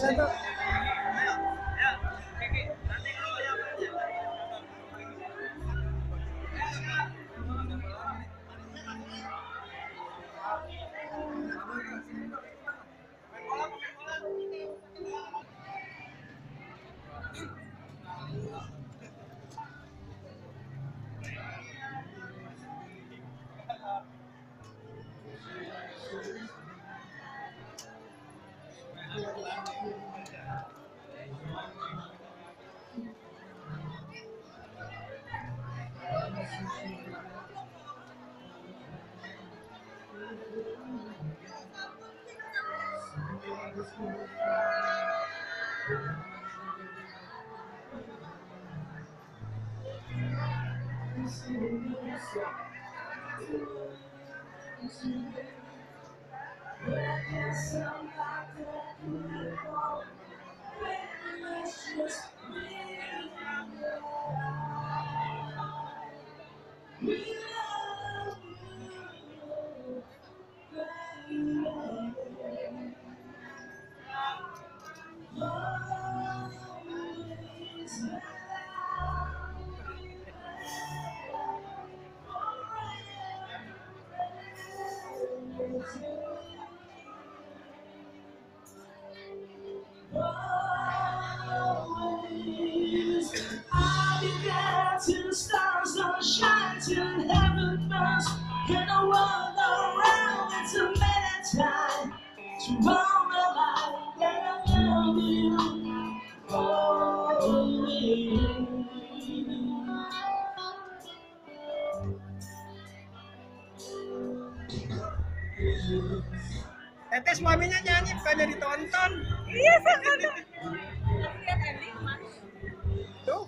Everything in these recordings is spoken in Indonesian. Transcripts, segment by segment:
satu. Till the stars don't shine, till heaven burns, and the world around. It's a matter time to all my life that I love you always. Tete suaminya nyanyi bukannya ditonton. Iya, sama tuh. Lihat ending mas. Tuh.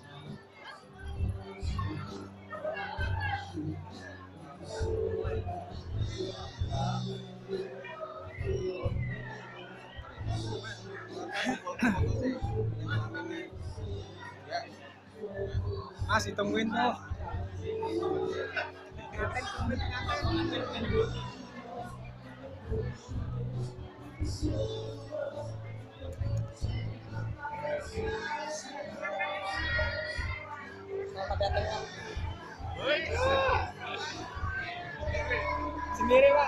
Masih tungguin tuh. Selamat datang. Sendiri Pak.